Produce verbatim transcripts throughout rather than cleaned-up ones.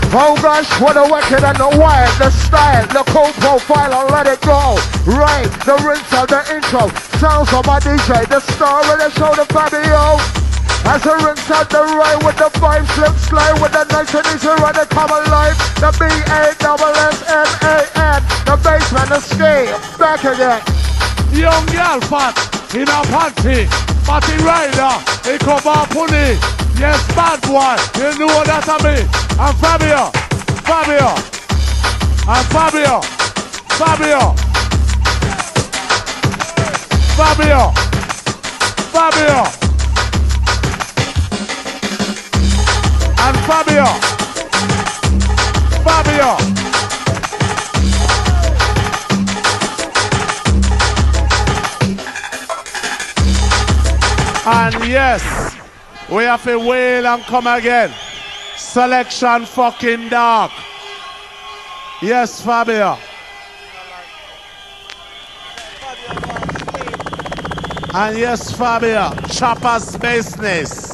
Oh gosh, what a wicked and the wild, the style, the cool profile, and let it go. Right, the rinse of the intro, sounds of my D J, the star of the show, the Fabio. As the rinse out the right with the vibe, slip slide with the nice and easy run the common life. The B A S S M A N, the bassman, the scale, back again. Young girl fat in a panty, party rider, they come up on it. Yes, bad boy, you know what that I mean. I'm Fabio, Fabio, I'm Fabio, Fabio, Fabio, Fabio, and Fabio, Fabio. And yes, we have to wail and come again. Selection fucking dark. Yes, Fabio. And yes, Fabio. Chopper's business.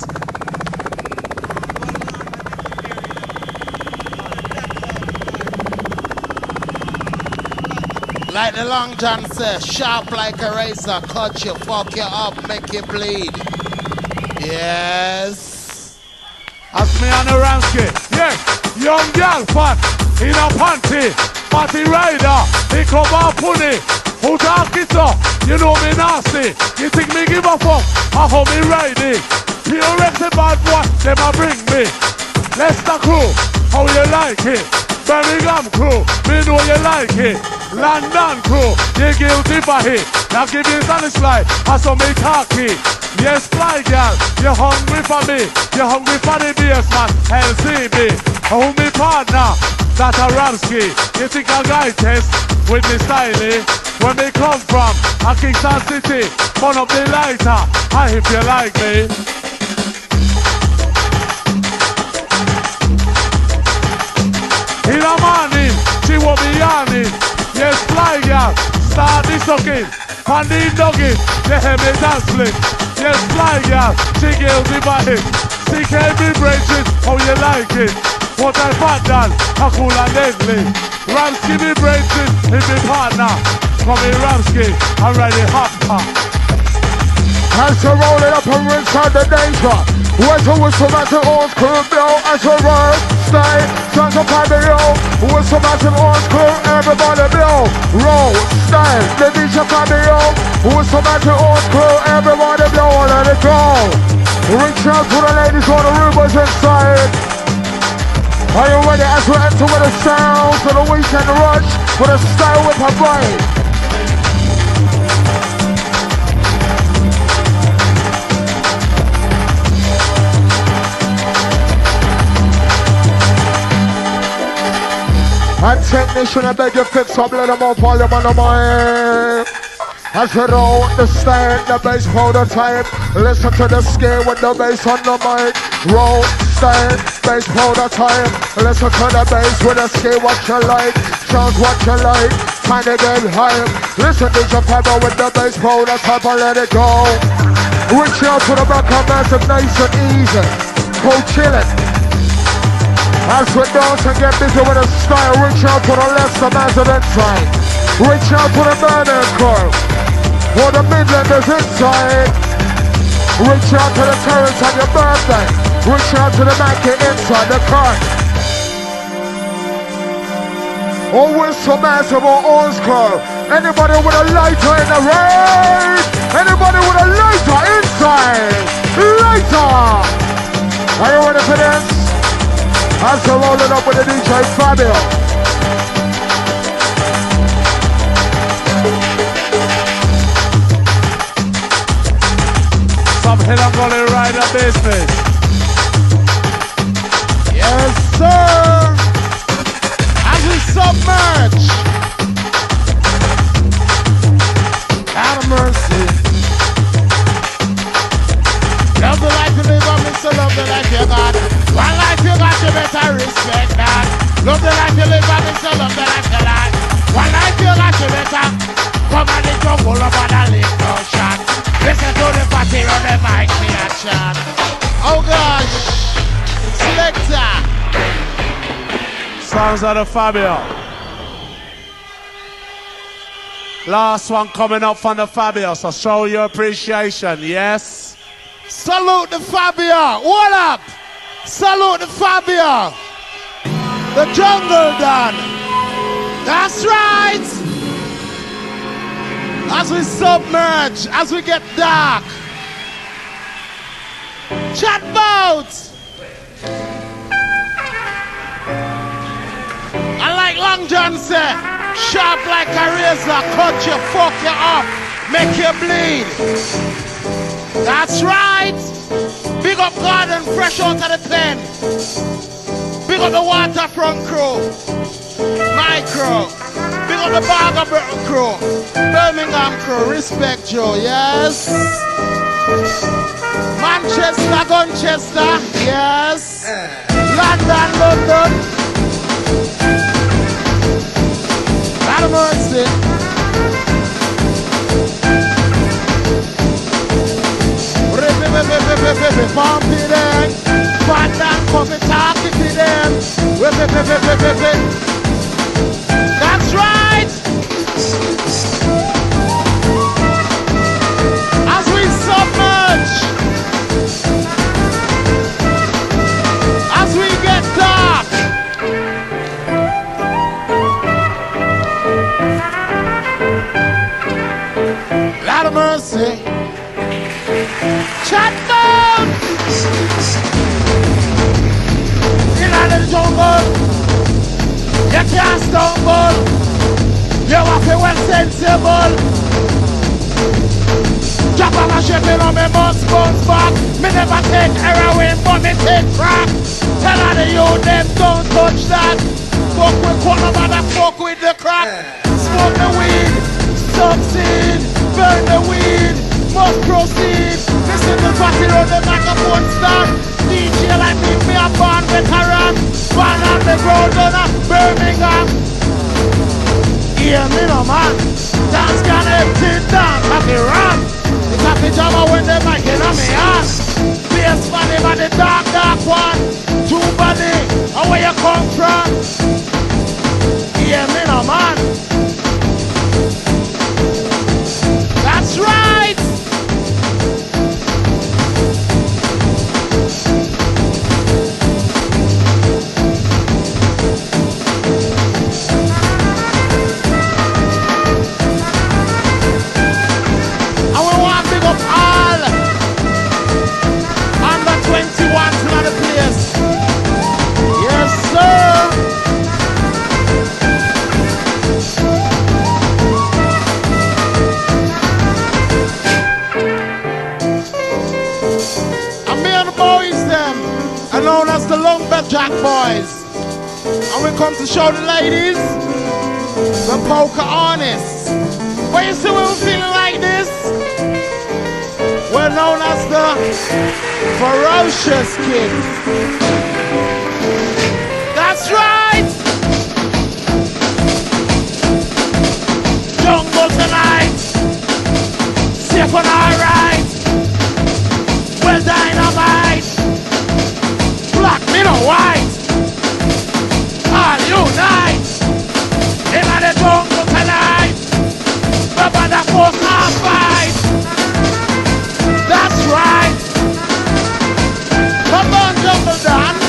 Like the Long John says, sharp like a razor, cut you, fuck you up, make you bleed. Yes. Ask me on the Ramsky. Yes, young girl fat in a panty, party rider, he come up pony. Who talk it up? You know me nasty. You think me give a fuck? I hold me riding. Pure X the bad boy, them a bring me. Leicester crew, how you like it? Birmingham crew, me know you like it. London crew, you guilty for it. Now give you satisfied, I saw me cocky. Yes, fly girl, you hungry for me. You hungry for the bass man, L C B. Oh, me partner, that's a Ramsky. You think I guy test with me styling? Where me come from, a Kingston City. Burn up the lighter, I if you like me. In the morning, she won't be yawning. Yes, fly girl, start the sucking. On the nugget, you hear me dance flick. Yes, fly girl, she guilty by it. C K B branches, how you like it? What I fat done, a cool and deadly. Ramsky be branches, he be partner. Come in Ramsky, I'm ready hot pop. As you roll it up and rinse out the danger. Whistle, whistle, that's an old crew, bill, as you roll, stay, sounds of Fabio. Whistle, that's an old crew, everybody bill, roll, stay, the D J Fabio. Whistle, that's an old crew, everybody blow, let it go. Reach out to the ladies on the rumors inside. Are you ready as we enter with the sounds of the weekend rush, with a style with her brain? And technician, I beg you fix up, let them all volume on the mic. As you know, the stand, the bass prototype. Listen to the scale with the bass on the mic. Roll, stand, bass prototype. Listen to the bass with the scale, what you like. Sounds what you like, time to get hype. Listen to your pepper with the bass prototype and let it go. Reach out to the back of massive, nice and easy. Go chillin'. As we dance and get busy with the style, reach out to the left, the massive inside. Reach out to the burning curve, for the Midlanders inside. Reach out to the terrace on your birthday. Reach out to the market inside the car. Always so massive or orange curve. Anybody with a lighter in the rain? Anybody with a lighter inside? Lighter! Are you ready for this? As we roll it up with the D J Fabio. Some hell I'm gonna ride a business. Yes, sir. As we submerge. Out of mercy. Love the life you live, I'm so love the life you got. One life you got, you better respect that. Love the life you live, I'm so love the life you got. One life you got, you better come on the jungle over the little shot. Listen to the party on the mic, me a chant. Oh gosh, Selector. Sounds of the Fabio. Last one coming up from the Fabio, so show your appreciation, yes? Salute the Fabio. What up? Salute the Fabio. The jungle done. That's right. As we submerge, as we get dark. Chat boat. I like Long John say, sharp like a razor, cut you, fuck you up, make you bleed. That's right. Big up Garden, fresh out of the pen. Big up the Waterfront crew, my crew. Big up the Barger crew, Birmingham crew, respect you, yes. Manchester, Gunchester, yes. London, London. Lot of mercy. Pump it in. Fat down, come and talk it to them. That's right. As we submerge, as we get dark, lot of mercy. Chat down. In the jungle, you can't stumble. You have to be well sensible. Drop on my shipping on me must bounce back. Me never take heroin, but me take crack. Tell all the youth them don't touch that. Fuck with corner, mother fuck with the crack. Smoke the weed, succeed, burn the weed, must proceed. Listen to party on the microphone stand. D J like me, me a born veteran. Born on the ground on a Birmingham. Yeah, me no man. Dance can empty down, happy run. The happy jammer when they mic in on me ass. Bass funny but the dark, dark one. Two body, and where you come from? Yeah, me no man. That's right. Known as the Lumberjack Boys, and we come to show the ladies the poker honest. But you see when we're feeling like this, we're known as the Ferocious Kids. That's right. Jungle tonight, safe and alright. Well dynamite. Black, middle, white, all unite. In the jungle tonight, the band force not fight. That's right. Come on, jungle dance.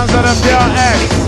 sounds of the pure X.